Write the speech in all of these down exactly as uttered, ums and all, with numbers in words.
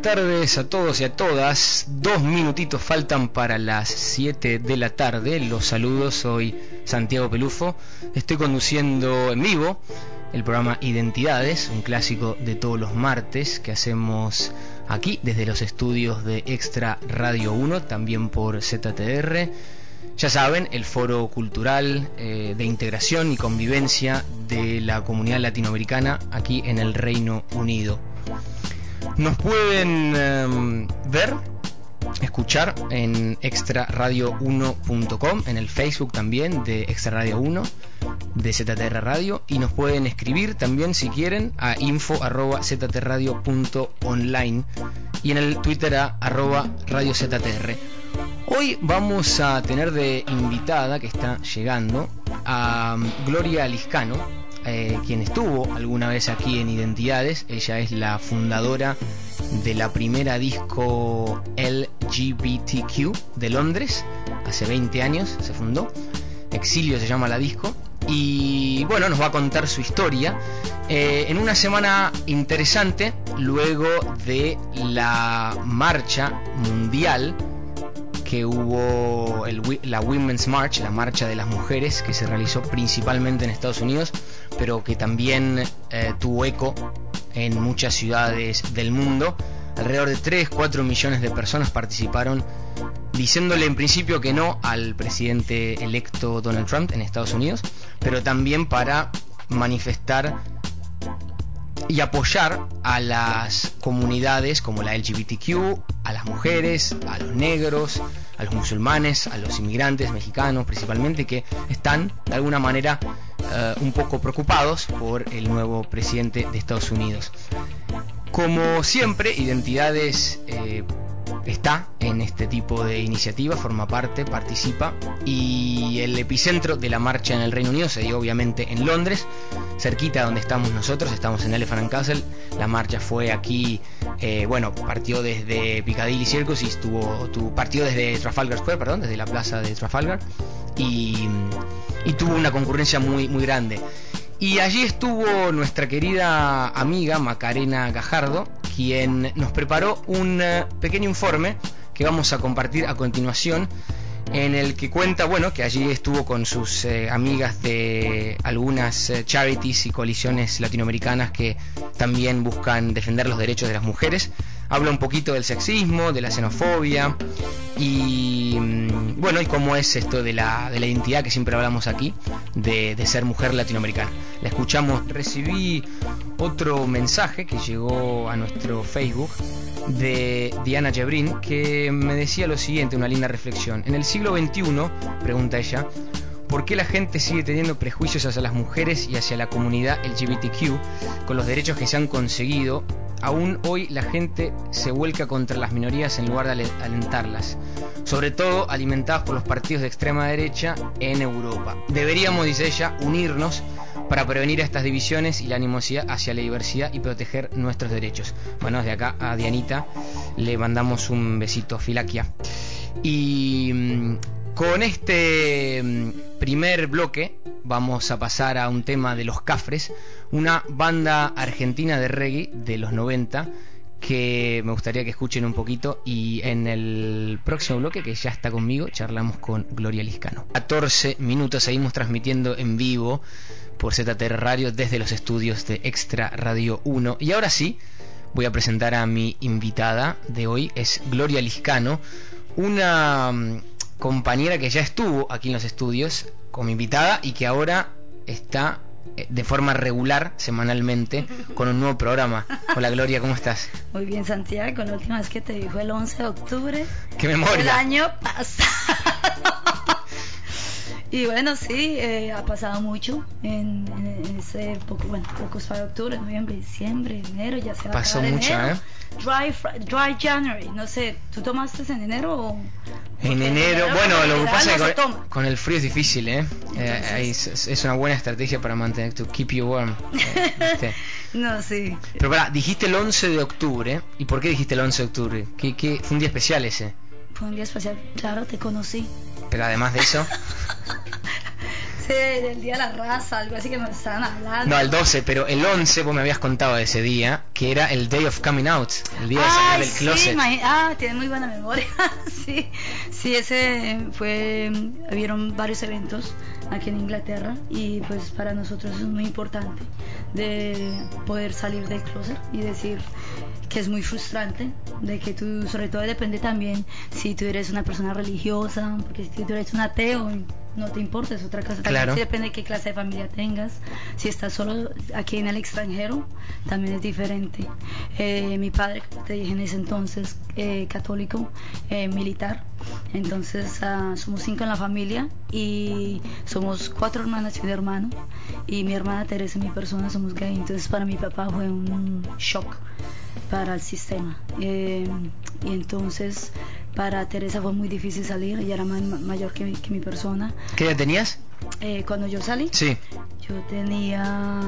tardes a todos y a todas. Dos minutitos faltan para las siete de la tarde. Los saludos, soy Santiago Pelufo. Estoy conduciendo en vivo el programa Identidades, un clásico de todos los martes que hacemos aquí desde los estudios de Extra Radio uno, también por Z T R. Ya saben, el foro cultural eh, de integración y convivencia de la comunidad latinoamericana aquí en el Reino Unido. Nos pueden eh, ver, escuchar en extra radio uno punto com, en el Facebook también de Extra Radio uno, de Z T R Radio, y nos pueden escribir también si quieren a info arroba z t radio punto online y en el Twitter a arroba radio Z T R. Hoy vamos a tener de invitada, que está llegando, a Gloria Liscano, eh, quien estuvo alguna vez aquí en Identidades. Ella es la fundadora de la primera disco L G B T Q de Londres. Hace veinte años se fundó. Exilio se llama la disco. Y bueno, nos va a contar su historia eh, en una semana interesante, luego de la marcha mundial que hubo, el, la Women's March, la marcha de las mujeres, que se realizó principalmente en Estados Unidos, pero que también eh, tuvo eco en muchas ciudades del mundo. Alrededor de tres, cuatro millones de personas participaron, diciéndole en principio que no al presidente electo Donald Trump en Estados Unidos, pero también para manifestar y apoyar a las comunidades como la L G B T Q, a las mujeres, a los negros, a los musulmanes, a los inmigrantes mexicanos principalmente, que están de alguna manera uh, un poco preocupados por el nuevo presidente de Estados Unidos. Como siempre, Identidades eh, está en este tipo de iniciativas, forma parte, participa, y el epicentro de la marcha en el Reino Unido se dio obviamente en Londres, cerquita donde estamos nosotros. Estamos en Elephant and Castle. La marcha fue aquí, eh, bueno, partió desde Piccadilly Circus y estuvo, tuvo, partió desde Trafalgar Square, perdón, desde la plaza de Trafalgar, y, y tuvo una concurrencia muy, muy grande. Y allí estuvo nuestra querida amiga Macarena Gajardo, quien nos preparó un pequeño informe que vamos a compartir a continuación, en el que cuenta, bueno, que allí estuvo con sus eh, amigas de algunas eh, charities y coaliciones latinoamericanas que también buscan defender los derechos de las mujeres. Habla un poquito del sexismo, de la xenofobia y mm, bueno, y cómo es esto de la, de la identidad que siempre hablamos aquí, de, de ser mujer latinoamericana. La escuchamos. Recibí otro mensaje que llegó a nuestro Facebook de Diana Jebrin, que me decía lo siguiente, una linda reflexión. En el siglo veintiuno, pregunta ella, ¿por qué la gente sigue teniendo prejuicios hacia las mujeres y hacia la comunidad L G B T Q con los derechos que se han conseguido? Aún hoy la gente se vuelca contra las minorías en lugar de alentarlas, sobre todo alimentadas por los partidos de extrema derecha en Europa. Deberíamos, dice ella, unirnos para prevenir estas divisiones y la animosidad hacia la diversidad y proteger nuestros derechos. Bueno, desde acá a Dianita le mandamos un besito, Filaquia. Y mmm, con este mmm, primer bloque vamos a pasar a un tema de Los Cafres, una banda argentina de reggae de los noventa que me gustaría que escuchen un poquito, y en el próximo bloque, que ya está conmigo, charlamos con Gloria Liscano. catorce minutos, seguimos transmitiendo en vivo por Z T R Radio desde los estudios de Extra Radio uno, y ahora sí voy a presentar a mi invitada de hoy. Es Gloria Liscano, una um, compañera que ya estuvo aquí en los estudios como invitada y que ahora está de forma regular, semanalmente, con un nuevo programa. Hola Gloria, ¿cómo estás? Muy bien, Santiago. La última vez que te vi fue el once de octubre. ¡Qué memoria! El año pasado. Y bueno, sí, eh, ha pasado mucho en, en ese poco, bueno, pocos para octubre, noviembre, diciembre, enero, ya se va Pasó a acabar mucho, enero. ¿eh? Dry, dry January, no sé, ¿tú tomaste en enero o...? En enero, bueno, lo que pasa es que con, con con el frío es difícil, ¿eh? eh ahí es, es una buena estrategia para mantener, to keep you warm. Eh, no, sí. Pero pará, dijiste el once de octubre, ¿y por qué dijiste el once de octubre? ¿Qué, qué, fue un día especial ese? Fue un día especial, claro, te conocí. Pero además de eso... doce del Día de la Raza, algo así que nos estaban hablando. No, el doce, pero el once vos me habías contado de ese día, que era el Day of Coming Out, el día de salir del closet. Sí, ah, tienes muy buena memoria. sí, sí, ese fue, hubieron varios eventos aquí en Inglaterra y pues para nosotros es muy importante de poder salir del closet y decir que es muy frustrante, de que tú, sobre todo depende también si tú eres una persona religiosa, porque si tú eres un ateo no te importa, es otra cosa. También claro. Sí, depende de qué clase de familia tengas. Si estás solo aquí en el extranjero, también es diferente. Eh, mi padre, como te dije en ese entonces, eh, católico, eh, militar. Entonces uh, somos cinco en la familia y somos cuatro hermanas y un hermano. Y mi hermana Teresa y mi persona somos gay. Entonces para mi papá fue un shock para el sistema. Eh, y entonces para Teresa fue muy difícil salir, ella era más mayor que mi, que mi persona. ¿Qué edad tenías? Eh, cuando yo salí, sí. Yo tenía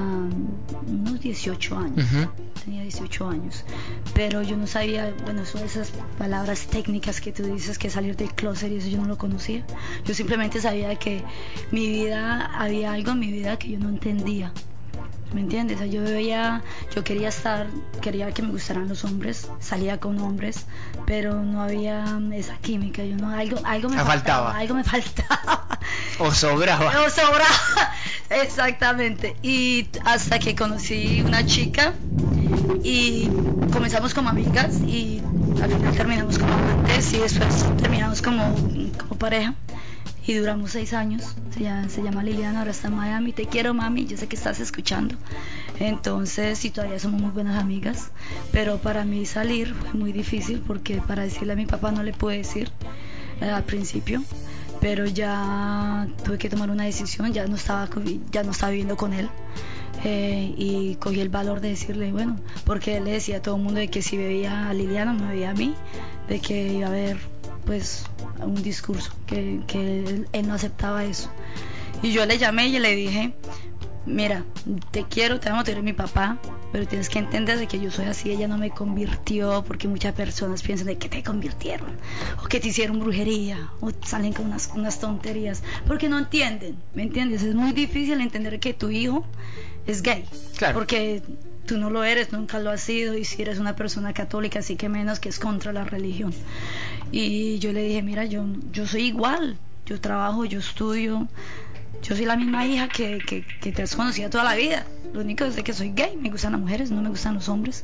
unos dieciocho años, uh-huh. tenía dieciocho años, pero yo no sabía, bueno, son esas palabras técnicas que tú dices, que salir del closet y eso yo no lo conocía. Yo simplemente sabía que mi vida, había algo en mi vida que yo no entendía. ¿Me entiendes? O sea, yo veía, yo quería estar, quería que me gustaran los hombres, salía con hombres, pero no había esa química, yo no, algo, algo me faltaba, faltaba, algo me faltaba. O sobraba. O sobraba, exactamente. Y hasta que conocí una chica y comenzamos como amigas y al final terminamos como amantes y después terminamos como, como pareja. Y duramos seis años, se llama, se llama Liliana, ahora está en Miami. Te quiero, mami, yo sé que estás escuchando. Entonces, y todavía somos muy buenas amigas. Pero para mí salir fue muy difícil porque para decirle a mi papá no le pude decir eh, al principio. Pero ya tuve que tomar una decisión, ya no estaba, ya no estaba viviendo con él. Eh, y cogí el valor de decirle, bueno, porque él le decía a todo el mundo de que si veía a Liliana, me veía a mí, de que iba a haber pues un discurso, que, que él, él no aceptaba eso. Y yo le llamé y le dije, mira, te quiero, te amo, tú eres mi papá, pero tienes que entender de que yo soy así, ella no me convirtió, porque muchas personas piensan de que te convirtieron, o que te hicieron brujería, o salen con unas, unas tonterías, porque no entienden, ¿me entiendes? Es muy difícil entender que tu hijo es gay, claro. Porque tú no lo eres, nunca lo has sido, y si eres una persona católica, así que menos, que es contra la religión. Y yo le dije, mira, yo, yo soy igual, yo trabajo, yo estudio, yo soy la misma hija que, que, que te has conocido toda la vida. Lo único es de que soy gay, me gustan las mujeres, no me gustan los hombres.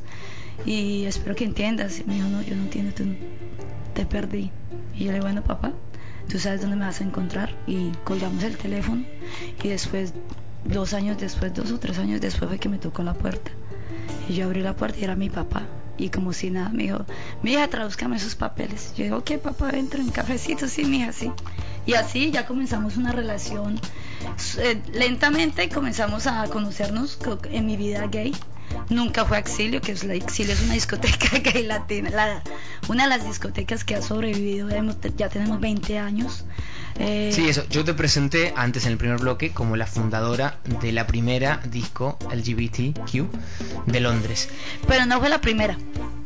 Y espero que entiendas. Y me dijo, no, yo no entiendo, tú, te perdí. Y yo le digo, bueno, papá, tú sabes dónde me vas a encontrar. Y colgamos el teléfono. Y después, dos años después, dos o tres años después, fue que me tocó la puerta. Y yo abrí la puerta y era mi papá. Y como si nada, me dijo, mi hija, tradúzcame esos papeles. Yo digo, ok, papá, entra en cafecito, sí, mi hija, sí. Y así ya comenzamos una relación. Eh, lentamente comenzamos a conocernos en mi vida gay. Nunca fue Exilio, que es la Exilio es una discoteca gay latina, la, una de las discotecas que ha sobrevivido. Ya tenemos veinte años. Eh, sí, eso. Yo te presenté antes en el primer bloque como la fundadora de la primera disco L G B T Q de Londres. Pero no fue la primera.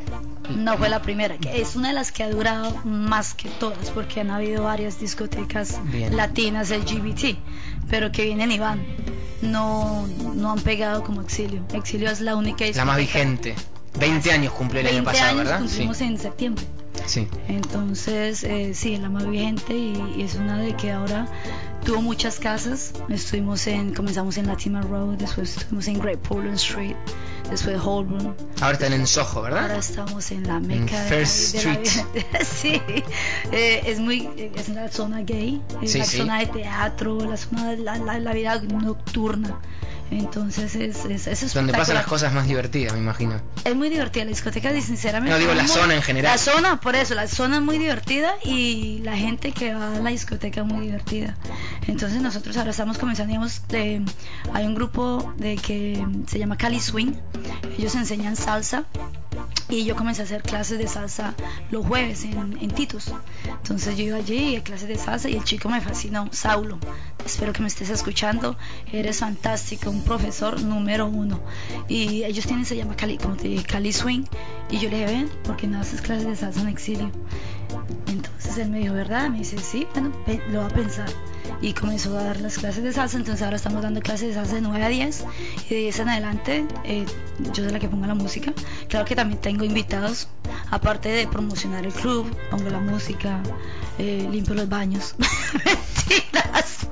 No fue la primera, que es una de las que ha durado más que todas, porque han habido varias discotecas Bien. latinas L G B T, pero que vienen y van. No, no han pegado como Exilio. Exilio es la única discoteca. La más vigente. veinte años cumplió el año pasado, veinte años ¿verdad? Cumplimos sí. en septiembre. Sí. Entonces, eh, sí, es la más vigente y, y es una de que ahora tuvo muchas casas. Estuvimos en, comenzamos en Latimer Road, después estuvimos en Great Portland Street, después Holborn. Ahora están en Soho, ¿verdad? Ahora estamos en la meca en de First la, de Street. La, sí, eh, es muy, es la zona gay, es sí, la sí. zona de teatro, la zona de la, la, la vida nocturna. Entonces es, es, es donde pasan las cosas más divertidas, me imagino. Es muy divertida la discoteca, sinceramente. No digo la muy, zona en general. La zona, por eso, la zona es muy divertida y la gente que va a la discoteca es muy divertida. Entonces nosotros ahora estamos comenzando, digamos, de, hay un grupo de que se llama Cali Swing. Ellos enseñan salsa y yo comencé a hacer clases de salsa los jueves en, en Titos. Entonces yo iba allí a clases de salsa y el chico me fascinó, Saulo. Espero que me estés escuchando, eres fantástico, un profesor número uno. Y ellos tienen, se llama Cali, como te dije, Cali Swing. Y yo le dije, ven, ¿por qué no haces clases de salsa en Exilio? Entonces él me dijo, ¿verdad? Me dice, sí, bueno, lo va a pensar. y comenzó a dar las clases de salsa. Entonces ahora estamos dando clases de salsa de nueve a diez, y de diez en adelante eh, yo soy la que pongo la música. Claro que también tengo invitados, aparte de promocionar el club, pongo la música, eh, limpio los baños. Mentiras.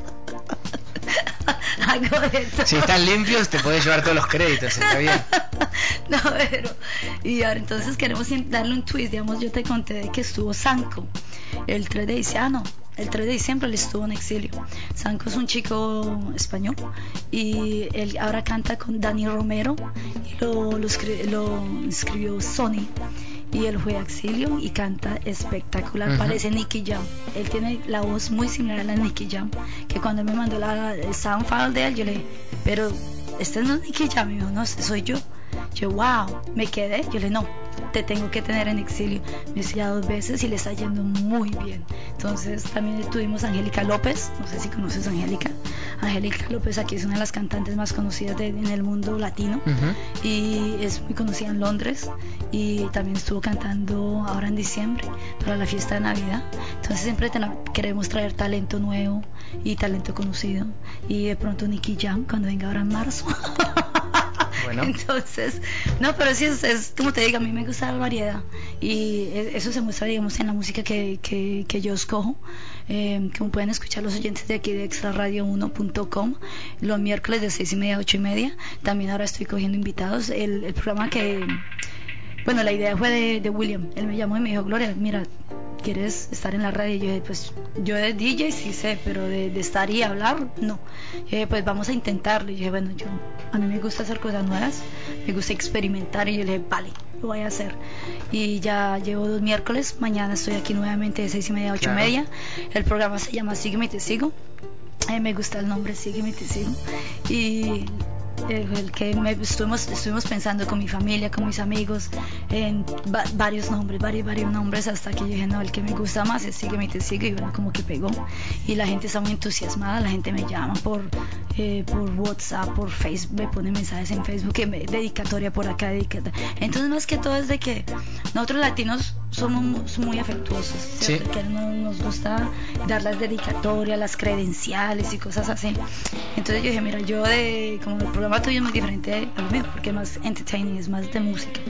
Hago esto. Si están limpios te puedes llevar todos los créditos, está bien. No, pero y ahora entonces queremos darle un twist. Digamos, yo te conté de que estuvo Sanco el tres de diciembre, ah, no, el tres de diciembre él estuvo en exilio. Sanco es un chico español y él ahora canta con Dani Romero, y lo, lo, escri lo escribió Sony, y él fue a exilio y canta espectacular. Uh-huh. Parece Nicky Jam. Él tiene la voz muy similar a la de Nicky Jam, que cuando él me mandó la, el sound file de él, yo le dije, pero este no es Nicky Jam. Y me dijo, no, este soy yo. Yo, wow, me quedé. Yo le dije, no, te tengo que tener en exilio. Me decía dos veces y le está yendo muy bien. Entonces también tuvimos a Angélica López, no sé si conoces a Angélica. Angélica López aquí es una de las cantantes más conocidas de, en el mundo latino. Uh-huh. Y es muy conocida en Londres, y también estuvo cantando ahora en diciembre para la fiesta de Navidad. Entonces siempre queremos traer talento nuevo y talento conocido, y de pronto Nicky Jam cuando venga ahora en marzo. Bueno. Entonces, no, pero sí, es, es como te digo, a mí me gusta la variedad, y eso se muestra, digamos, en la música que, que, que yo escojo, eh, como pueden escuchar los oyentes de aquí de extra radio uno punto com los miércoles de seis y media a ocho y media. También ahora estoy cogiendo invitados. El, el programa que, bueno, la idea fue de, de William. Él me llamó y me dijo, Gloria, mira, ¿quieres estar en la radio? Y yo dije, pues yo de D J sí sé, pero de, de estar y hablar, no. Y dije, pues vamos a intentarlo. Y yo dije, bueno, yo, a mí me gusta hacer cosas nuevas, me gusta experimentar, y yo le dije, vale, lo voy a hacer. Y ya llevo dos miércoles, mañana estoy aquí nuevamente de seis y media a ocho claro. y media. El programa se llama Sígueme y te sigo. Eh, me gusta el nombre, Sígueme y te sigo. Y El, el que me estuvimos, estuvimos pensando con mi familia, con mis amigos, en va, varios nombres, varios, varios nombres, hasta que yo dije, no, el que me gusta más es Sígueme y te sigo, y bueno, como que pegó, y la gente está muy entusiasmada. La gente me llama por, eh, por WhatsApp, por Facebook, me pone mensajes en Facebook, que me, dedicatoria por acá, dedicatoria. Entonces más que todo es de que nosotros latinos somos muy afectuosos, ¿sí? Que no, nos gusta dar las dedicatorias, las credenciales y cosas así. Entonces yo dije, mira, yo de, como el programa tuyo es muy diferente a lo mío, porque es más entertaining, es más de música,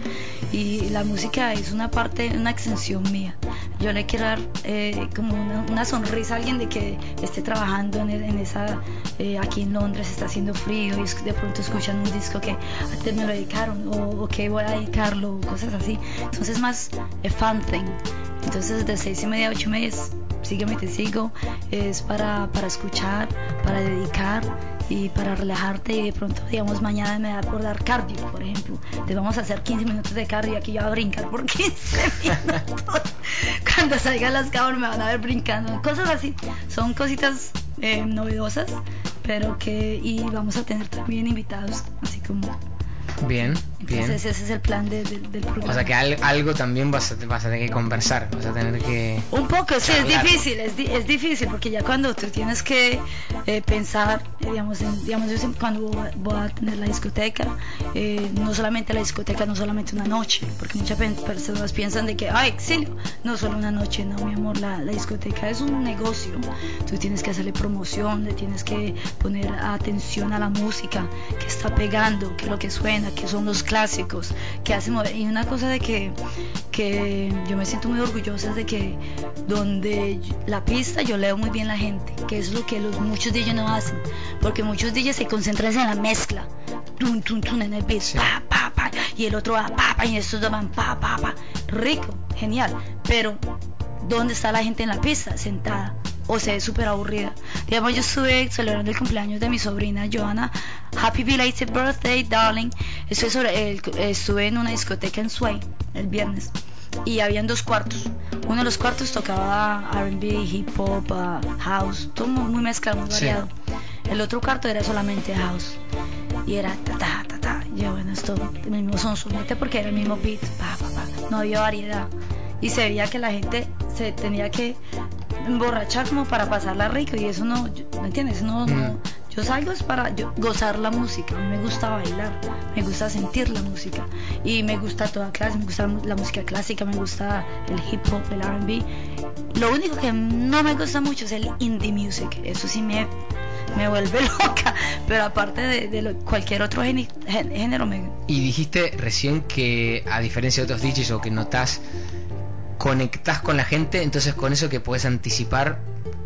y la música es una parte, una extensión mía. Yo le quiero dar eh, como una, una sonrisa a alguien de que esté trabajando en, en esa, eh, aquí en Londres está haciendo frío, y de pronto escuchan un disco que antes me lo dedicaron, o, o que voy a dedicarlo, cosas así. Entonces más eh, fun thing. Entonces de seis y media a ocho y media es Sígueme y te sigo, es para, para escuchar, para dedicar y para relajarte. Y de pronto, digamos, mañana me da por dar cardio, por ejemplo, te vamos a hacer quince minutos de cardio, aquí yo voy a brincar por quince minutos. Cuando salgan las cámaras me van a ver brincando, cosas así. Son cositas eh, novedosas, pero que, y vamos a tener también invitados, así como bien, bien. Entonces ese es el plan de, de, del programa. O sea que al, algo también vas a, vas a tener que conversar, vas a tener que... Un poco, sí, charlar. es difícil, es, di es difícil, porque ya cuando tú tienes que eh, pensar, eh, digamos, en, digamos, yo siempre, cuando voy, voy a tener la discoteca, eh, no solamente la discoteca, no solamente una noche, porque muchas personas piensan de que, ay, exilio, no solo una noche, no, mi amor, la, la discoteca es un negocio, tú tienes que hacerle promoción, le tienes que poner atención a la música que está pegando, que es lo que suena, que son los clásicos, que hacen mover. Y una cosa de que, que yo me siento muy orgullosa es de que donde la pista yo leo muy bien la gente, que es lo que los muchos D Js no hacen, porque muchos D Js se concentran en la mezcla, tun, tun, tun, en el beat, sí. pa, pa, pa, y el otro va pa, pa, y estos dos van pa, pa, pa, rico, genial, pero ¿dónde está la gente en la pista? Sentada, o se ve súper aburrida. Digamos, yo estuve celebrando el cumpleaños de mi sobrina Johanna, happy belated birthday darling. Estuve, sobre el, estuve en una discoteca en Sway el viernes, y habían dos cuartos. Uno de los cuartos tocaba R and B, hip hop, uh, house, todo muy, muy mezclado, muy variado. Sí. El otro cuarto era solamente house, y era ta ta ta ta. Yo, bueno, esto el mismo son solamente porque era el mismo beat, pa, pa, pa. No había variedad, y se veía que la gente se tenía que emborrachar como para pasarla rico, y eso no, ¿me entiendes? No, mm. no, yo salgo es para yo, gozar la música. A mí me gusta bailar, me gusta sentir la música, y me gusta toda clase, me gusta la música clásica, me gusta el hip hop, el R and B, Lo único que no me gusta mucho es el indie music. Eso sí me, me vuelve loca. Pero aparte de, de lo, cualquier otro género, género me... Y dijiste recién que, a diferencia de otros D Js, o que notás, conectás con la gente, entonces con eso que podés anticipar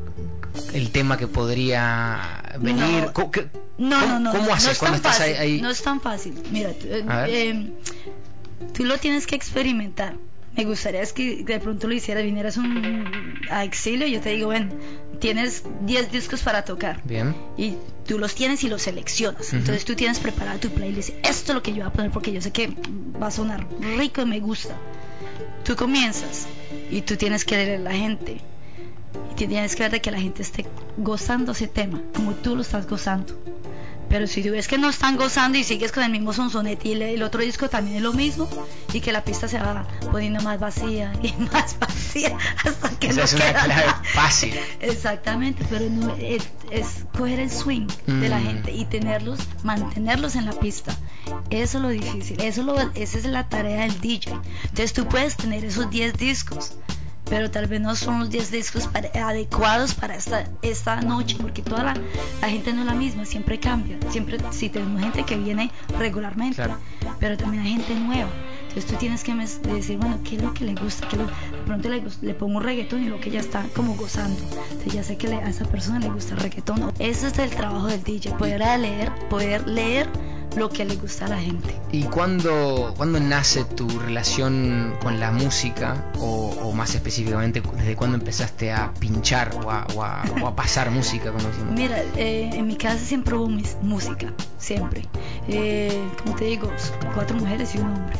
el tema que podría venir. No, ¿Cómo, qué, no, cómo, no, no, ¿cómo haces no es cuando tan estás fácil, ahí, ahí? No es tan fácil. Mira, eh, eh, tú lo tienes que experimentar. Me gustaría es que de pronto lo hicieras, vinieras un, a Exilio y yo te digo, ven, tienes diez discos para tocar. Bien. Y tú los tienes y los seleccionas. Uh-huh. Entonces tú tienes preparada tu playlist. Esto es lo que yo voy a poner porque yo sé que va a sonar rico y me gusta. Tú comienzas y tú tienes que leer a la gente. Y tienes que ver de que la gente esté gozando ese tema, como tú lo estás gozando. Pero si tú ves que no están gozando y sigues con el mismo sonsonete y el otro disco también es lo mismo, y que la pista se va poniendo más vacía y más vacía hasta que Esa no es queda una clave nada. fácil. Exactamente, pero no es, es coger el swing mm. de la gente y tenerlos, mantenerlos en la pista. Eso es lo difícil, eso es lo, esa es la tarea del D J. Entonces tú puedes tener esos diez discos, pero tal vez no son los diez discos para, adecuados para esta, esta noche, porque toda la, la gente no es la misma, siempre cambia, siempre, si tenemos gente que viene regularmente, claro. Pero también hay gente nueva, entonces tú tienes que decir, bueno, ¿qué es lo que le gusta? ¿Qué lo, de pronto le, le pongo un reggaetón y lo que ya está como gozando, entonces ya sé que le, a esa persona le gusta el reggaetón. Eso es el trabajo del D J, poder leer, poder leer lo que le gusta a la gente. ¿Y cuándo, cuándo nace tu relación con la música? O, o más específicamente, ¿desde cuándo empezaste a pinchar o a, o a, o a pasar música? Como decimos? Mira, eh, en mi casa siempre hubo mis, música, siempre. Eh, como te digo, cuatro mujeres y un hombre.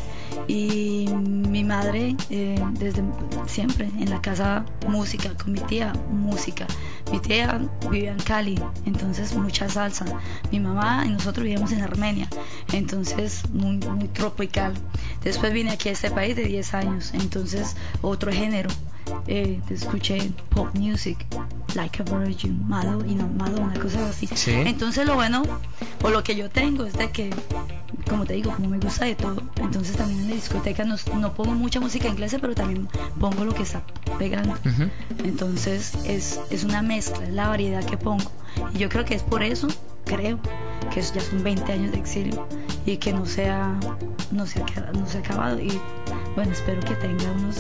Y mi madre, eh, desde siempre en la casa, música, con mi tía, música. Mi tía vivía en Cali, entonces mucha salsa. Mi mamá y nosotros vivíamos en Armenia, entonces muy, muy tropical. Después vine aquí a este país de diez años, entonces otro género. Eh, escuché pop music, Like a Virgin, Madonna, y no, Madonna, cosas así. ¿Sí? Entonces lo bueno, o lo que yo tengo es de que, como te digo, como me gusta de todo, entonces también en la discoteca no, no pongo mucha música inglesa, pero también pongo lo que está pegando. Uh-huh. Entonces es, es una mezcla, es la variedad que pongo. Y yo creo que es por eso, creo, que ya son veinte años de exilio y que no se ha, no se ha, no se ha acabado. Y bueno, espero que tenga unos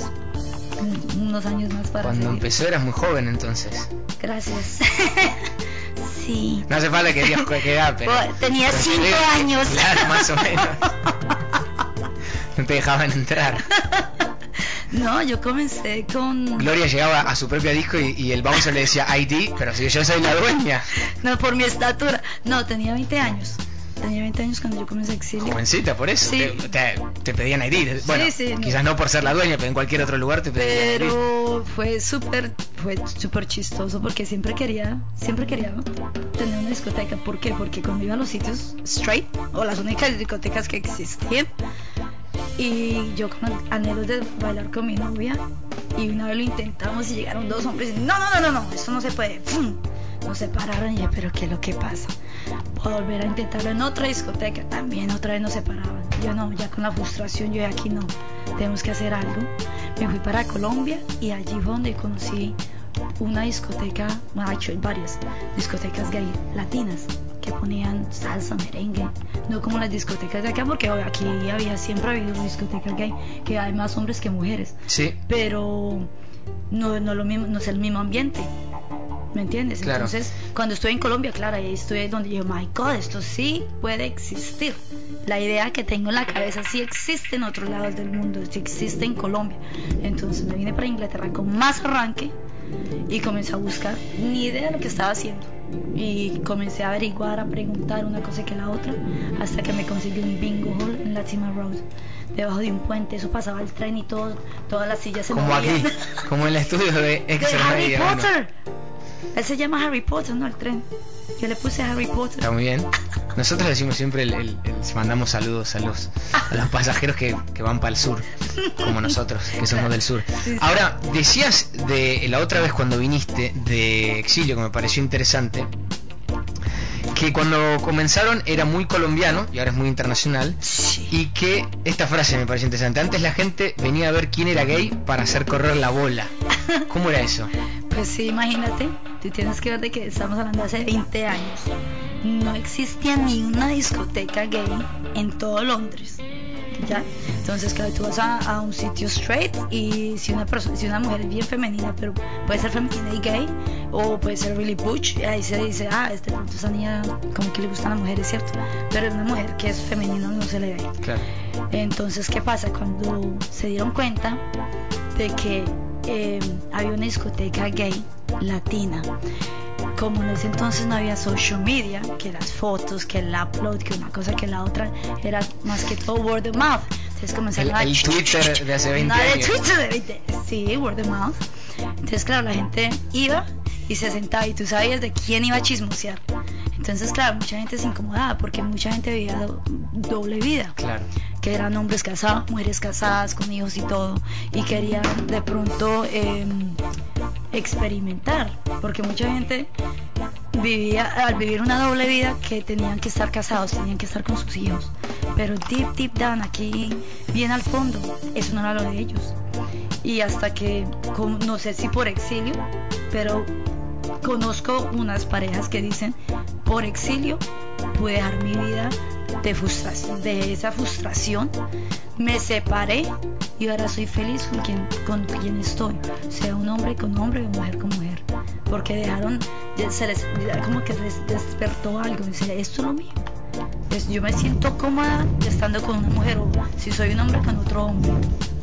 unos años más para Cuando seguir. Empezó eras muy joven entonces. Gracias. Sí. No hace falta que digas qué edad, pero... Tenía pero cinco años. Claro, más o menos. No te dejaban entrar. No, yo comencé con... Gloria llegaba a su propio disco y, y el bouncer le decía I D, pero si yo soy la dueña. No, por mi estatura. No, tenía veinte años. Tenía veinte años cuando yo comencé Exilio. Jovencita, por eso. Sí. Te, te, te pedían I D. Bueno, sí, sí, quizás no. no por ser la dueña, pero en cualquier otro lugar te pedían I D. Pero fue súper fue súper chistoso porque siempre quería, siempre quería tener una discoteca. ¿Por qué? Porque cuando iba a los sitios straight, o las únicas discotecas que existían, y yo con anhelos de bailar con mi novia, y una vez lo intentamos y llegaron dos hombres y no, no, no, no, no, esto no se puede. ¡Pum! Nos separaron y yo, pero ¿qué es lo que pasa? Puedo volver a intentarlo en otra discoteca, también otra vez nos separaban. Yo no, ya con la frustración, yo aquí no, tenemos que hacer algo. Me fui para Colombia y allí fue donde conocí una discoteca, bueno, hecho varias discotecas gay latinas que ponían salsa, merengue, no como las discotecas de acá, porque aquí había siempre habido discotecas gay que hay más hombres que mujeres. Sí. Pero no, no lo mismo, no es el mismo ambiente. ¿Me entiendes? Claro. Entonces, cuando estuve en Colombia, claro, ahí estuve donde yo, my God, esto sí puede existir. La idea que tengo en la cabeza sí existe en otros lados del mundo, sí existe en Colombia. Entonces me vine para Inglaterra con más arranque y comencé a buscar, ni idea de lo que estaba haciendo. Y comencé a averiguar, a preguntar una cosa que la otra, hasta que me conseguí un bingo hall en Latimer Road, debajo de un puente. Eso pasaba el tren y todo, todas las sillas se como movían. Aquí, como en el estudio de Extra de Harry Media, Potter. Bueno. Él se llama Harry Potter, ¿no? El tren. Yo le puse Harry Potter. Está muy bien. Nosotros decimos siempre, el, el, el, mandamos saludos a los, a los pasajeros que, que van para el sur, como nosotros, que somos del sur. Sí, sí. Ahora, decías de la otra vez cuando viniste de Exilio, que me pareció interesante, que cuando comenzaron era muy colombiano y ahora es muy internacional. Sí. Y que esta frase me parece interesante. Antes la gente venía a ver quién era gay para hacer correr la bola. ¿Cómo era eso? Pues sí, imagínate, tú tienes que ver de que estamos hablando de hace veinte años. No existía ni una discoteca gay en todo Londres, ¿ya? Entonces, claro, tú vas a, a un sitio straight y si una persona, si una mujer es bien femenina, pero puede ser femenina y gay, o puede ser really butch, ahí se dice, ah, este pronto esa niña como que le gustan las mujeres, ¿cierto? Pero una mujer que es femenina no se le ve. Claro. Entonces, ¿qué pasa? Cuando se dieron cuenta de que eh, había una discoteca gay latina, como en ese entonces no había social media, que las fotos, que el upload, que una cosa que la otra, era más que todo word of mouth. Entonces comenzaron el, a... el Twitter de hace veinte no, años. el Twitter de veinte, sí, word of mouth. Entonces, claro, la gente iba y se sentaba y tú sabías de quién iba a chismosear. Entonces, claro, mucha gente se incomodaba porque mucha gente vivía do, doble vida. Claro. Que eran hombres casados, mujeres casadas, con hijos y todo, y querían de pronto eh, experimentar, porque mucha gente vivía, al vivir una doble vida, que tenían que estar casados, tenían que estar con sus hijos, pero deep, deep down, aquí, bien al fondo, eso no era lo de ellos. Y hasta que, no sé si por exilio, pero conozco unas parejas que dicen, por exilio pude dejar mi vida de frustración, de esa frustración, me separé y ahora soy feliz con quien, con quien estoy, sea un hombre con hombre o mujer con mujer, porque dejaron, se les, como que les despertó algo, dice, esto es lo mío, es, yo me siento cómoda estando con una mujer, o si soy un hombre con otro hombre.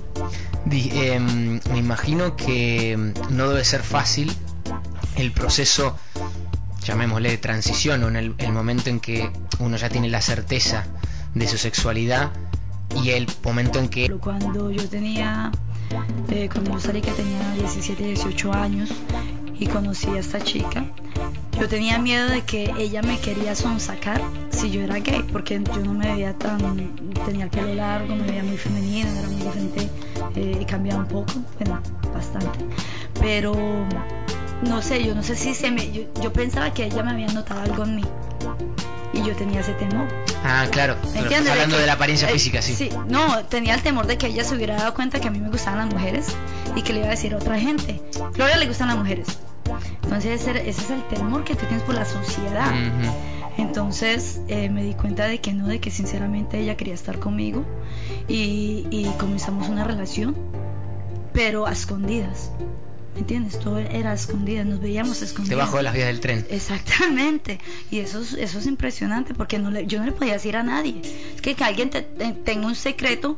Di, eh, me imagino que no debe ser fácil el proceso, llamémosle de transición, o en el, el momento en que uno ya tiene la certeza de su sexualidad y el momento en que... Cuando yo tenía, eh, cuando yo salí que tenía diecisiete, dieciocho años y conocí a esta chica, yo tenía miedo de que ella me quería sonsacar si yo era gay, porque yo no me veía tan, tenía el pelo largo, me veía muy femenina, era muy diferente, eh, he cambiado un poco, bueno, bastante, pero... No sé, yo no sé si se me... Yo, yo pensaba que ella me había notado algo en mí y yo tenía ese temor. Ah, claro, pero estás hablando de, que, de la apariencia eh, física, sí. Sí, no, tenía el temor de que ella se hubiera dado cuenta que a mí me gustaban las mujeres y que le iba a decir a otra gente, Gloria le gustan las mujeres. Entonces ese, ese es el temor que tú tienes por la sociedad. Uh-huh. Entonces eh, me di cuenta de que no, de que sinceramente ella quería estar conmigo y, y comenzamos una relación, pero a escondidas. ¿Me entiendes? Todo era escondida, nos veíamos escondidas. Debajo de las vías del tren. Exactamente. Y eso es, eso es impresionante porque no le, yo no le podía decir a nadie. Es que, que alguien te, te, tenga un secreto,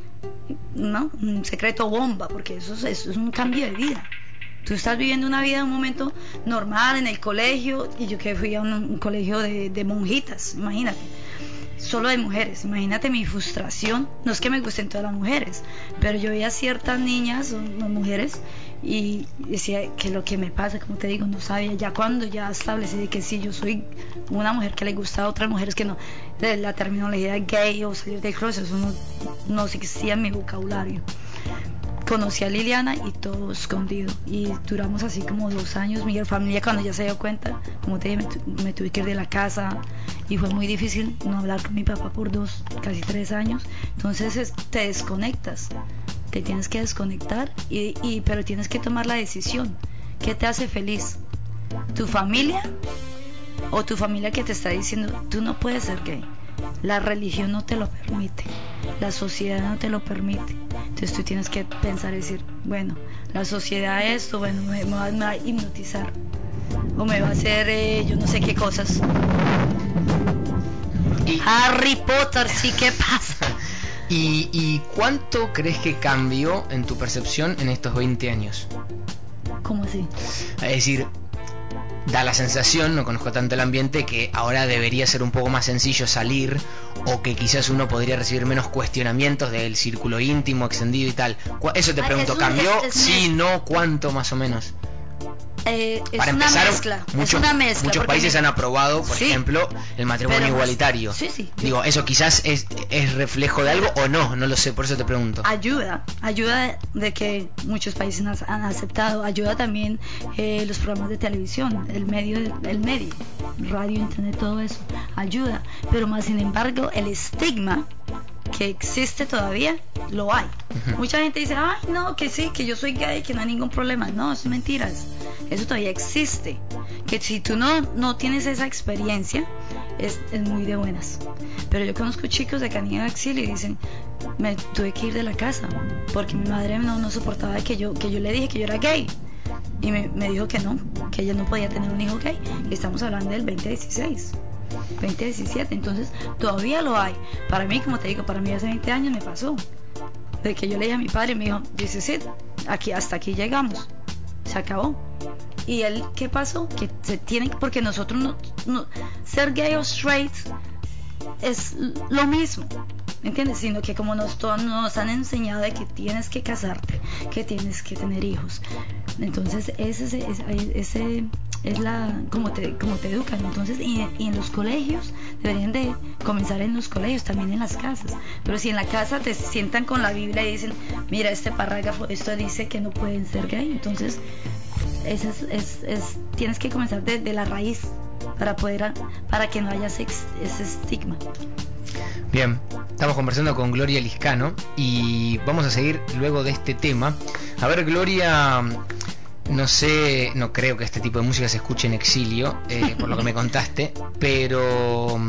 ¿no? Un secreto bomba, porque eso es, eso es un cambio de vida. Tú estás viviendo una vida en un momento normal en el colegio, y yo que fui a un, un colegio de, de monjitas, imagínate. Solo de mujeres, imagínate mi frustración. No es que me gusten todas las mujeres, pero yo veía ciertas niñas o, o mujeres y decía que lo que me pasa, como te digo, no sabía. Ya cuando ya establecí de que sí, yo soy una mujer que le gusta a otras mujeres, que no, de la terminología gay o salir del closet, eso no, no existía en mi vocabulario. Conocí a Liliana y todo escondido, y duramos así como dos años. Mi familia, cuando ya se dio cuenta, como te dije, me, tu, me tuve que ir de la casa y fue muy difícil no hablar con mi papá por dos, casi tres años. Entonces es, te desconectas, te tienes que desconectar, y, y, pero tienes que tomar la decisión. ¿Qué te hace feliz? ¿Tu familia o tu familia que te está diciendo tú no puedes ser gay? La religión no te lo permite, la sociedad no te lo permite. Entonces tú tienes que pensar y decir, bueno, la sociedad esto, bueno, me, me, va, me va a hipnotizar o me va a hacer eh, yo no sé qué cosas. Y Harry Potter, sí, ¿qué pasa? ¿Y, ¿Y cuánto crees que cambió en tu percepción en estos veinte años? ¿Cómo así? Es decir, da la sensación, no conozco tanto el ambiente, que ahora debería ser un poco más sencillo salir, o que quizás uno podría recibir menos cuestionamientos del círculo íntimo, extendido y tal. Eso te pregunto, ¿cambió? Sí, no, ¿cuánto más o menos? Eh, es Para una empezar, mezcla, muchos, es una mezcla, muchos países me... han aprobado, por sí, ejemplo, el matrimonio pero, igualitario. Sí, sí. Digo, eso quizás es, es reflejo de algo o no, no lo sé, por eso te pregunto. Ayuda, ayuda de que muchos países han aceptado, ayuda también eh, los programas de televisión, el medio, el medio, radio, internet, todo eso, ayuda, pero más sin embargo el estigma que existe todavía, lo hay. Uh-huh. Mucha gente dice, ay no, que sí, que yo soy gay, que no hay ningún problema. No, eso es mentiras. Eso todavía existe. Que si tú no, no tienes esa experiencia, es, es muy de buenas. Pero yo conozco chicos de que han ido a exilio y dicen, me tuve que ir de la casa porque mi madre no, no soportaba que yo, que yo le dije que yo era gay. Y me, me dijo que no, que ella no podía tener un hijo gay. Y estamos hablando del veinte dieciséis. veinte diecisiete, entonces todavía lo hay. Para mí, como te digo, para mí hace veinte años me pasó de que yo le dije a mi padre, me dijo, diecisiete, aquí, hasta aquí llegamos, se acabó. Y él, ¿qué pasó? Que se tiene, porque nosotros no, no, ser gay o straight es lo mismo, ¿me entiendes? Sino que como nos, todos nos han enseñado de que tienes que casarte, que tienes que tener hijos, entonces ese, ese, ese, ese es la como te como te educan. Entonces y, y en los colegios deberían de comenzar en los colegios, también en las casas. Pero si en la casa te sientan con la Biblia y dicen, mira, este parágrafo, esto dice que no pueden ser gay, entonces es, es, es, es, tienes que comenzar de, de la raíz para poder para que no haya ese, ese estigma. Bien, estamos conversando con Gloria Liscano y vamos a seguir luego de este tema. A ver, Gloria, no sé, no creo que este tipo de música se escuche en exilio, eh, por lo que me contaste, pero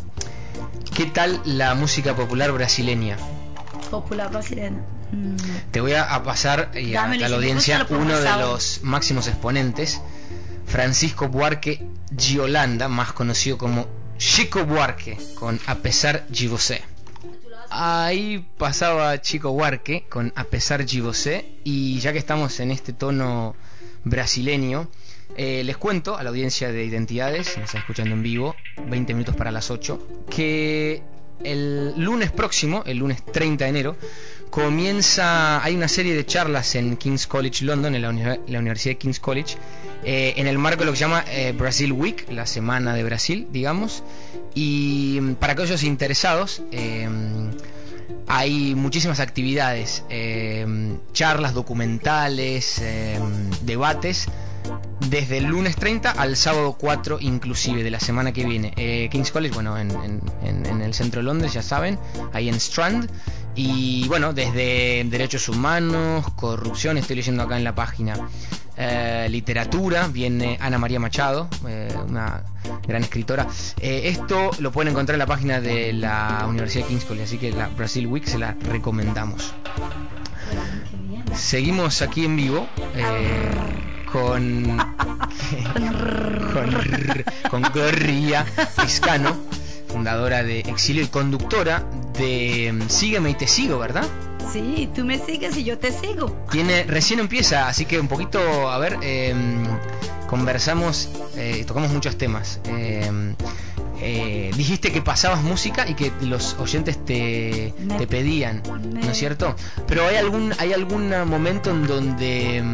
¿qué tal la música popular brasileña? Popular brasileña. Mm. Te voy a, a pasar y a, a la audiencia uno de los máximos exponentes, Francisco Buarque de Holanda, más conocido como Chico Buarque, con A pesar de você. Ahí pasaba Chico Buarque con A pesar de você, y ya que estamos en este tono brasileño, eh, les cuento a la audiencia de Identidades, nos está escuchando en vivo, veinte minutos para las ocho, que el lunes próximo, el lunes treinta de enero, comienza, hay una serie de charlas en King's College London, en la, uni- la Universidad de King's College, eh, en el marco de lo que se llama eh, Brazil Week, la semana de Brasil, digamos, y para aquellos interesados, eh, hay muchísimas actividades, eh, charlas, documentales, eh, debates, desde el lunes treinta al sábado cuatro inclusive de la semana que viene. eh, King's College, bueno, en, en, en el centro de Londres, ya saben, ahí en Strand. Y bueno, desde derechos humanos, corrupción, estoy leyendo acá en la página, eh, literatura, viene Ana María Machado, eh, una gran escritora. Eh, esto lo pueden encontrar en la página de la Universidad de King's College, así que la Brazil Week se la recomendamos. Seguimos aquí en vivo eh, con con, con Gloria Liscano, fundadora de Exilio y conductora de Sígueme y te sigo, ¿verdad? Sí, tú me sigues y yo te sigo. Tiene, recién empieza, así que un poquito, a ver, eh, conversamos, eh, tocamos muchos temas. Eh, eh, dijiste que pasabas música y que los oyentes te, me, te pedían, me... ¿no es cierto? Pero hay algún, hay algún momento en donde,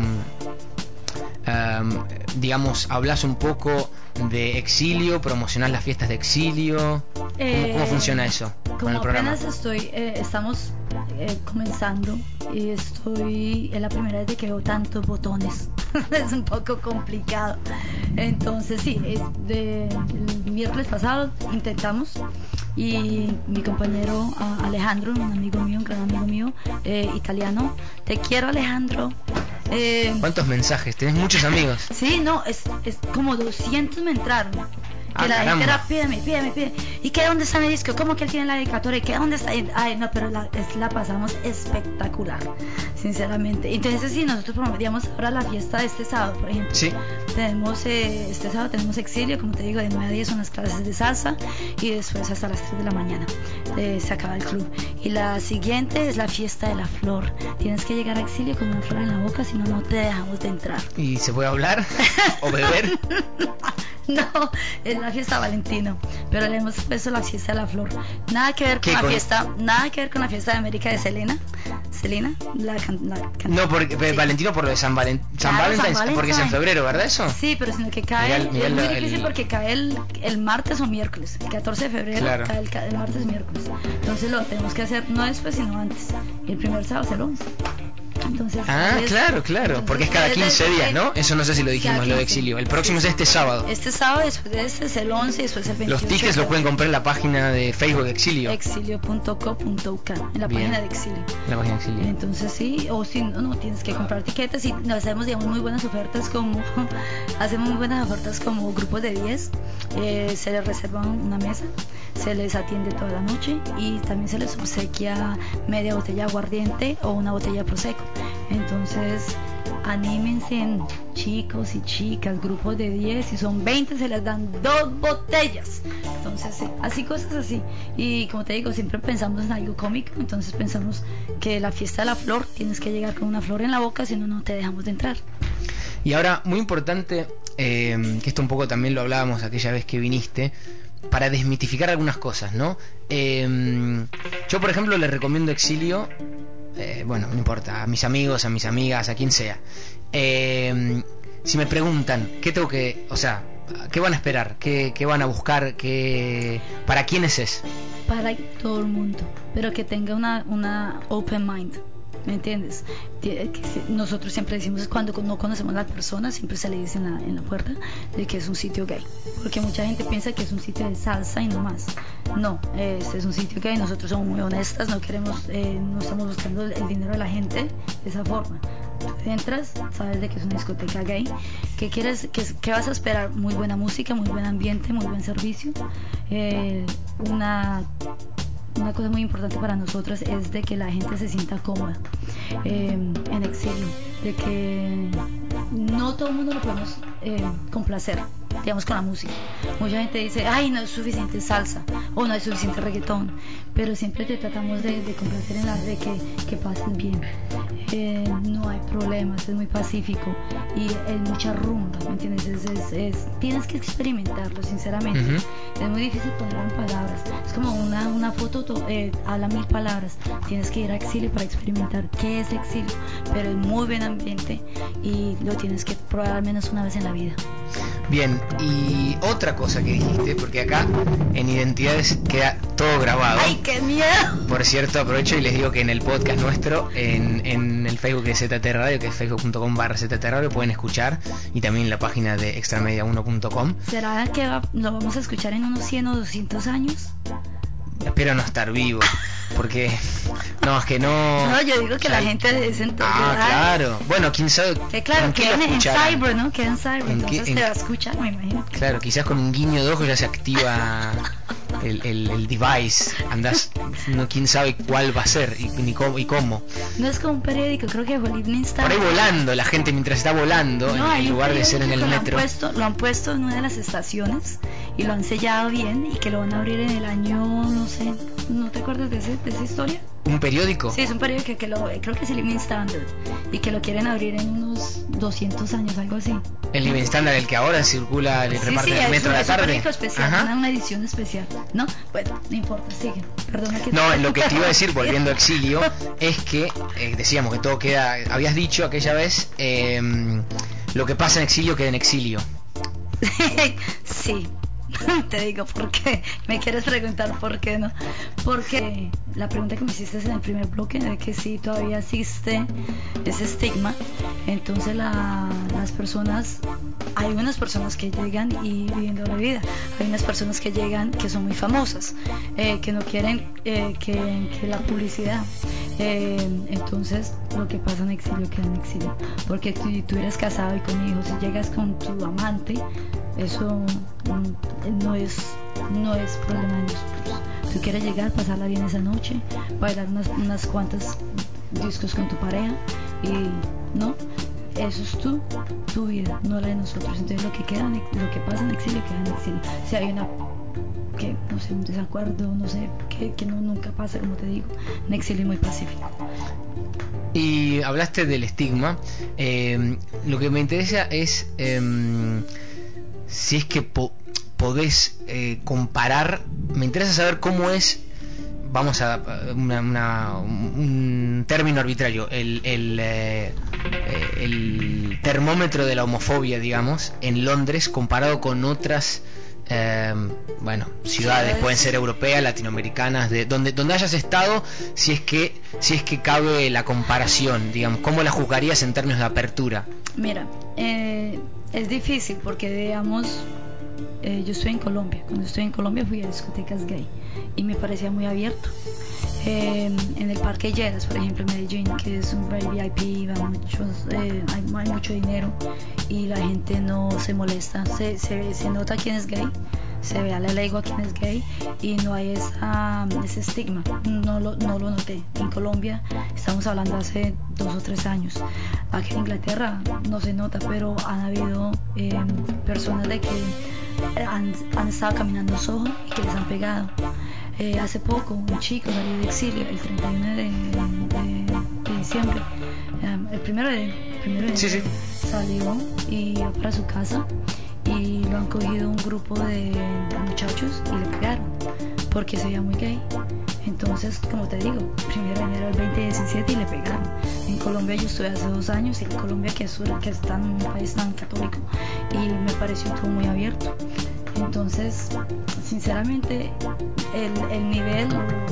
um, digamos, hablas un poco de exilio, promocionar las fiestas de exilio. ¿Cómo, eh, cómo funciona eso con el programa? Apenas estoy, eh, estamos eh, comenzando y estoy, es la primera vez que veo tantos botones. Es un poco complicado. Entonces sí, es de, el miércoles pasado intentamos y mi compañero uh, Alejandro, un amigo mío, un gran amigo mío, eh, italiano, te quiero Alejandro. Eh, ¿Cuántos mensajes? ¿Tenés muchos amigos? Sí, no, es, es como doscientos me entraron. Que ah, la caramba. gente era, pídeme, pídeme, pídeme. ¿Y qué dónde está mi disco? ¿Cómo que él tiene la dedicatoria? ¿Qué dónde está? Ay, no, pero la, es, la pasamos espectacular, sinceramente. Entonces, sí, nosotros promovíamos ahora la fiesta de este sábado, por ejemplo. Sí. Tenemos, eh, este sábado tenemos exilio, como te digo, de nueve a diez son las clases de salsa y después hasta las tres de la mañana eh, se acaba el club. Y la siguiente es la fiesta de la flor. Tienes que llegar a exilio con una flor en la boca, si no, no te dejamos de entrar. ¿Y se puede hablar? ¿O beber? No, es la fiesta de Valentino, pero le hemos puesto la fiesta de la flor. Nada que ver con la con... fiesta, nada que ver con la fiesta de América de Selena. Celina, la, can, la can, No, porque sí. Valentino por lo de San, Valen, San, claro, Valentín, San porque es en febrero, ¿verdad eso? Sí, pero sino que cae, Miguel, Miguel, es muy el, difícil el... porque cae el, el martes o miércoles, el catorce de febrero, claro. cae el, el martes o miércoles. Entonces lo tenemos que hacer no después sino antes. El primer sábado es el once. Entonces, ah, es, claro, claro, entonces, porque es cada quince es, días, ¿no? Eso no sé si lo dijimos, lo de Exilio. El próximo es este sábado. Este sábado, después de este es el once y después el veintiocho. Los tickets los pueden comprar en la página de Facebook de Exilio. exilio punto co punto u k, en la Bien. página de Exilio. La página de Exilio. Entonces sí, o si no, no tienes que comprar tiquetes y nos hacemos, digamos, muy buenas ofertas como hacemos muy buenas ofertas como grupos de diez, eh, se les reserva una mesa, se les atiende toda la noche y también se les obsequia media botella de aguardiente o una botella de prosecco. Entonces anímense, chicos y chicas, grupos de diez, si son veinte se les dan dos botellas. Entonces sí, así cosas así. Y como te digo, siempre pensamos en algo cómico. Entonces pensamos que la fiesta de la flor tienes que llegar con una flor en la boca, si no, no te dejamos de entrar. Y ahora, muy importante, eh, que esto un poco también lo hablábamos aquella vez que viniste, para desmitificar algunas cosas, ¿no? Eh, yo, por ejemplo, le recomiendo Exilio, eh, bueno, no importa, a mis amigos, a mis amigas, a quien sea. Eh, si me preguntan, ¿qué tengo que, o sea, qué van a esperar? ¿Qué, qué van a buscar? ¿Qué, ¿Para quiénes es? Para todo el mundo, pero que tenga una, una open mind. ¿Me entiendes? Nosotros siempre decimos, cuando no conocemos a la persona, siempre se le dice en la, en la puerta de que es un sitio gay, porque mucha gente piensa que es un sitio de salsa y no más. No, este es un sitio gay, nosotros somos muy honestas, no queremos, eh, no estamos buscando el dinero de la gente de esa forma. Tú entras, sabes de que es una discoteca gay. ¿Qué quieres? ¿Qué, qué vas a esperar? Muy buena música, muy buen ambiente, muy buen servicio, eh, una Una cosa muy importante para nosotros es de que la gente se sienta cómoda eh, en Exilio, de que no todo el mundo lo podemos eh, complacer, digamos, con la música. Mucha gente dice, ay, no es suficiente salsa o no es suficiente reggaetón, pero siempre te tratamos de, de complacer en la de que, que pases bien. Eh, no hay problemas, es muy pacífico y es mucha rumba, ¿me entiendes? Es, es, es, tienes que experimentarlo, sinceramente. Uh-huh. Es muy difícil ponerlo en palabras, es como una, una foto, eh, habla mil palabras. Tienes que ir a Exilio para experimentar qué es Exilio, pero es muy buen ambiente y lo tienes que probar al menos una vez en la vida. Bien, y otra cosa que dijiste, porque acá en Identidades queda todo grabado. ¡Ay, qué miedo! Por cierto, aprovecho y les digo que en el podcast nuestro, en, en el Facebook de Z T Radio, que es facebook punto com barra Z T Radio, pueden escuchar, y también en la página de extramedia uno punto com. ¿Será que va, lo vamos a escuchar en unos cien o doscientos años? Espero no estar vivo, porque no, es que no. No, yo digo que o sea, la gente de ese entonces. Ah, claro. Bueno, quién sabe. Que claro, queda en, en Cyber, ¿no? Queda en Cyber, ¿En entonces qué, en, te va a escuchar, me imagino. Claro, quizás con un guiño de ojos ya se activa el, el, el device. Andás, no, quién sabe cuál va a ser y, ni cómo, y cómo. No es como un periódico, creo que fue el Evening Star. Por ahí volando, la gente mientras está volando, no, en, en lugar de ser en el metro. Lo han, puesto, lo han puesto en una de las estaciones y lo han sellado bien y que lo van a abrir en el año, no sé, ¿no te acuerdas de, ese, de esa historia? ¿Un periódico? Sí, es un periódico que, que lo, creo que es el Evening Standard y que lo quieren abrir en unos doscientos años, algo así. El Evening Standard, el que ahora circula, el sí, reparte sí, del metro un, a la tarde. Es un periódico especial, una, una edición especial, ¿no? Bueno, no importa, sigue. Perdona que no, lo que te iba a decir, volviendo a Exilio, es que eh, decíamos que todo queda, habías dicho aquella vez, eh, lo que pasa en Exilio queda en Exilio. Sí. Te digo por qué. Me quieres preguntar por qué, ¿no? Porque la pregunta que me hiciste en el primer bloque de que sí todavía existe ese estigma. Entonces la, las personas, hay unas personas que llegan y viven doble vida. Hay unas personas que llegan que son muy famosas, eh, que no quieren eh, que, que la publicidad. Eh, entonces lo que pasa en Exilio queda en Exilio. Porque tú, tú eres casado y con hijos y llegas con tu amante, eso no es no es problema de nosotros. Tú quieres llegar, pasarla bien esa noche, bailar unas, unas cuantas discos con tu pareja y no, eso es tu, tu vida, no la de nosotros. Entonces lo que queda, lo que pasa en Exilio queda en Exilio. Si hay una que no sé, un desacuerdo, no sé, que, que no, nunca pasa, como te digo, en Exilio es muy pacífico. Y hablaste del estigma, eh, lo que me interesa es eh, si es que po- podés eh, comparar, me interesa saber cómo es, vamos a una, una, un término arbitrario, el, el, eh, el termómetro de la homofobia, digamos, en Londres comparado con otras eh, bueno, ciudades, pueden ser europeas, latinoamericanas, de donde donde hayas estado, si es que si es que cabe la comparación, digamos, ¿cómo la juzgarías en términos de apertura? Mira, eh, es difícil porque, digamos, eh, yo estoy en Colombia. Cuando estoy en Colombia fui a discotecas gay y me parecía muy abierto. Eh, en el Parque Lleras, por ejemplo, en Medellín, que es un very V I P, van muchos, eh, hay, hay mucho dinero y la gente no se molesta, se, se, se nota quién es gay, se ve a la legua quién es gay y no hay esa, ese estigma. No lo, no lo noté. En Colombia, estamos hablando hace dos o tres años. Aquí en Inglaterra no se nota, pero han habido eh, personas de que han, han estado caminando sojo y que les han pegado. Eh, hace poco un chico salió de exilio el treinta y uno de, de, de diciembre, um, el primero de, el primero de sí, sí. salió y iba para su casa y lo han cogido un grupo de, de muchachos y le pegaron porque se veía muy gay. Entonces, como te digo, primero de enero del veinte diecisiete y le pegaron. En Colombia yo estuve hace dos años y en Colombia, que es, que es tan, un país tan católico, y me pareció todo muy abierto. Entonces, sinceramente, el, el nivel,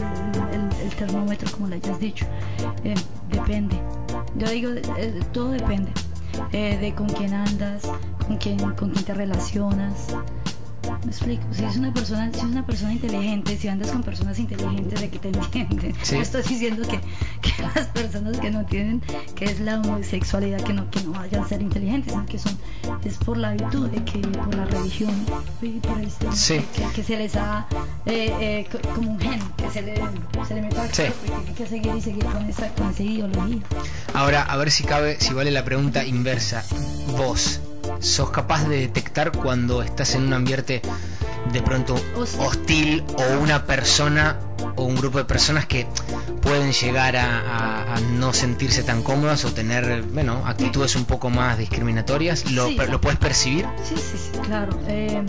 el, el termómetro, como le hayas dicho, eh, depende. Yo digo, eh, todo depende eh, de con quién andas, con quién, con quién te relacionas. Me explico, si es una persona, si es una persona inteligente, si andas con personas inteligentes, de que te entienden. Sí. No estoy diciendo que, que las personas que no tienen, que es la homosexualidad, que no, que no vayan a ser inteligentes, sino que son, es por la virtud, de que por la religión, por el sistema, sí. que, que se les da eh, eh, como un gen, que se le, se le meta al sí. cuerpo y tienen que seguir y seguir con esa, con esa ideología. Ahora, a ver si cabe, si vale la pregunta inversa. Vos, ¿sos capaz de detectar cuando estás en un ambiente de pronto hostil o una persona o un grupo de personas que pueden llegar a, a, a no sentirse tan cómodas o tener, bueno, actitudes un poco más discriminatorias? ¿Lo, Sí. ¿lo puedes percibir? Sí, sí, sí, claro. Eh,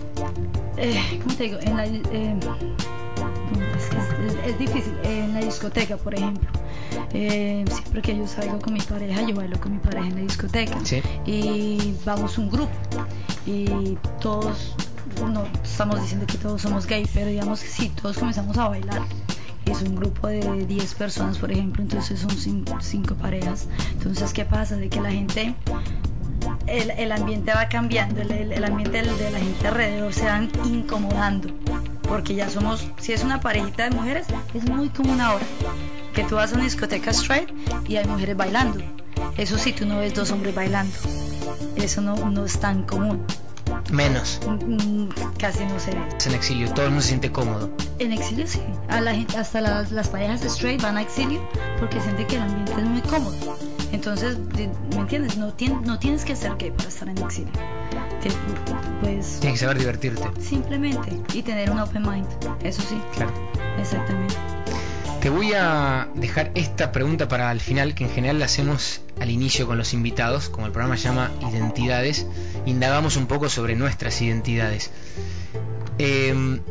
eh, ¿Cómo te digo? En la, eh, es, que es, es difícil. En la discoteca, por ejemplo, eh, siempre que yo salgo con mi pareja, yo bailo con mi pareja en la discoteca. Sí. Y vamos un grupo y todos, no estamos diciendo que todos somos gay, pero digamos que sí, todos comenzamos a bailar. Es un grupo de diez personas, por ejemplo, entonces son cinco, cinco parejas. Entonces, ¿qué pasa? De que la gente, el, el ambiente va cambiando, el, el ambiente de, de la gente alrededor se van incomodando, porque ya somos, si es una parejita de mujeres, es muy común ahora que tú vas a una discoteca straight y hay mujeres bailando. Eso sí, tú no ves dos hombres bailando, eso no, no es tan común. Menos. Mm, casi no se ve. En exilio, todo el mundo se siente cómodo. En exilio sí, a la gente, hasta las, las parejas straight van a exilio porque sienten que el ambiente es muy cómodo. Entonces, ¿me entiendes? No, tien, no tienes que ser gay para estar en exilio. Te, pues, Tienes que saber divertirte. Simplemente, y tener un open mind, eso sí. Claro. Exactamente. Te voy a dejar esta pregunta para el final, que en general la hacemos al inicio con los invitados. Como el programa se llama Identidades, indagamos un poco sobre nuestras identidades. Eh,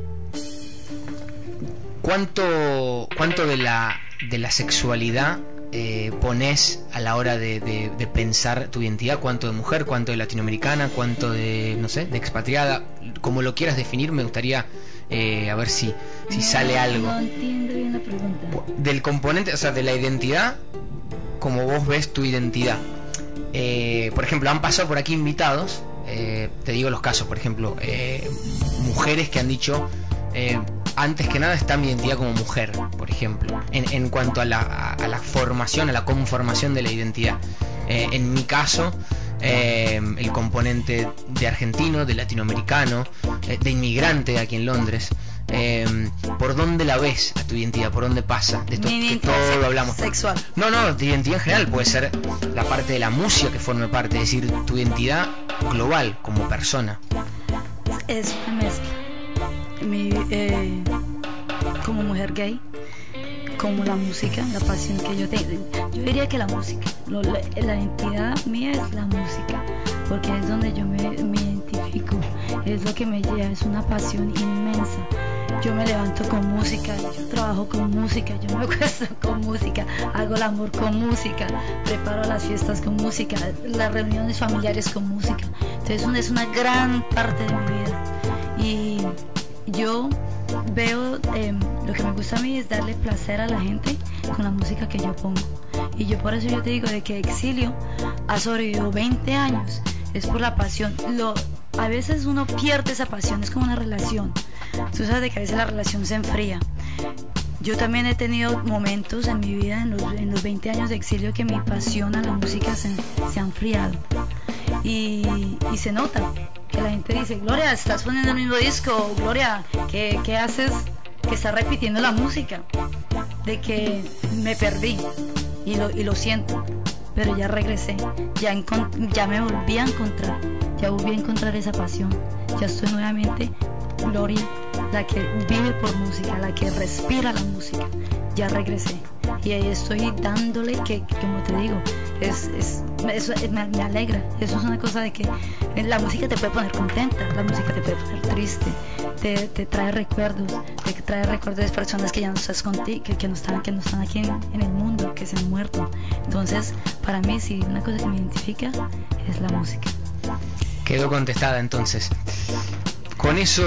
¿Cuánto, cuánto de la, de la sexualidad eh, pones a la hora de, de, de pensar tu identidad? ¿Cuánto de mujer, cuánto de latinoamericana, cuánto de, no sé, de expatriada? Como lo quieras definir, me gustaría eh, a ver si, si no, sale algo. No entiendo bien la pregunta. Del componente, o sea, de la identidad, como vos ves tu identidad. Eh, por ejemplo, han pasado por aquí invitados, eh, te digo los casos, por ejemplo, eh, mujeres que han dicho, eh, antes que nada está mi identidad como mujer, por ejemplo, en, en cuanto a la, a, a la formación, a la conformación de la identidad. Eh, en mi caso, eh, el componente de argentino, de latinoamericano, eh, de inmigrante aquí en Londres. Eh, ¿Por dónde la ves a tu identidad? ¿Por dónde pasa? De esto que todo lo hablamos. Sexual. No, no, de identidad en general. Puede ser la parte de la música que forme parte, es decir, tu identidad global como persona. Es una mezcla. Mi, eh, como mujer gay, como la música, la pasión que yo tengo. Yo diría que la música, lo, la, la identidad mía es la música, porque es donde yo me, me identifico, es lo que me lleva, es una pasión inmensa. yo me levanto con música, yo trabajo con música, yo me acuesto con música, hago el amor con música, preparo las fiestas con música, las reuniones familiares con música. Entonces es una gran parte de mi vida. Y yo veo, eh, lo que me gusta a mí es darle placer a la gente con la música que yo pongo. Y yo por eso yo te digo de que Exilio ha sobrevivido veinte años, es por la pasión. Lo, a veces uno pierde esa pasión, es como una relación. Tú sabes de que a veces la relación se enfría. Yo también he tenido momentos en mi vida, en los, en los veinte años de Exilio, que mi pasión a la música se, se ha enfriado. Y, y se nota que la gente dice, Gloria, estás poniendo el mismo disco, Gloria, ¿qué, qué haces? Que estás repitiendo la música. De que me perdí y lo, y lo siento, pero ya regresé, ya, ya me volví a encontrar, ya volví a encontrar esa pasión, ya estoy nuevamente Gloria, la que vive por música, la que respira la música, ya regresé y ahí estoy dándole que, que como te digo, es, es, eso es, me, me alegra. Eso es una cosa de que la música te puede poner contenta, la música te puede poner triste, te, te trae recuerdos, te trae recuerdos de personas que ya no estás contigo, que, que no están, que no están aquí en, en el mundo, que se han muerto. Entonces, para mí sí, una cosa que me identifica es la música. Quedó contestada entonces. Con eso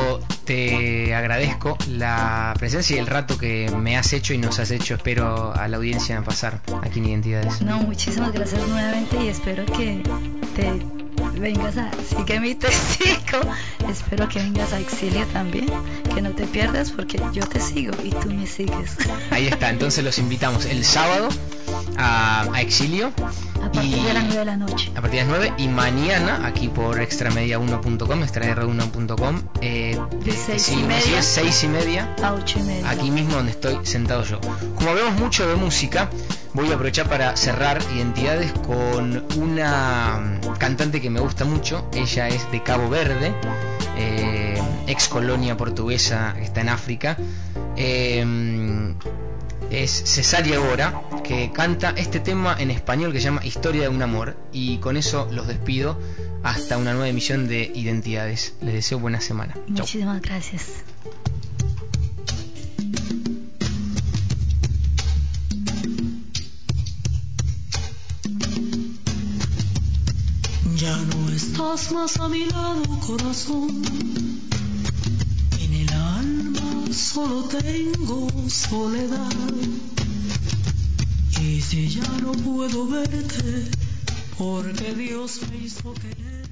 te agradezco la presencia y el rato que me has hecho y nos has hecho, espero, a la audiencia pasar aquí en Identidades. No, muchísimas gracias nuevamente y espero que te vengas a, sí que mi testigo, espero que vengas a Exilio también, que no te pierdas porque yo te sigo y tú me sigues. Ahí está, entonces los invitamos el sábado a, a Exilio. A partir y, de las nueve de la noche. A partir de las nueve y mañana aquí por extramedia uno punto com, extra r uno punto com. Eh, de seis sí, y media. Es seis y media a ocho y media. Aquí mismo donde estoy sentado yo. Como hablamos mucho de música, voy a aprovechar para cerrar Identidades con una cantante que me gusta mucho. Ella es de Cabo Verde, eh, ex colonia portuguesa que está en África. Eh, es Cesárea Góra, que canta este tema en español que se llama Historia de un amor. Y con eso los despido hasta una nueva emisión de Identidades. Les deseo buena semana. Muchísimas Chau. Gracias. Ya no estás más a mi lado, corazón. En el alma solo tengo soledad. Y si ya no puedo verte, porque Dios me hizo querer.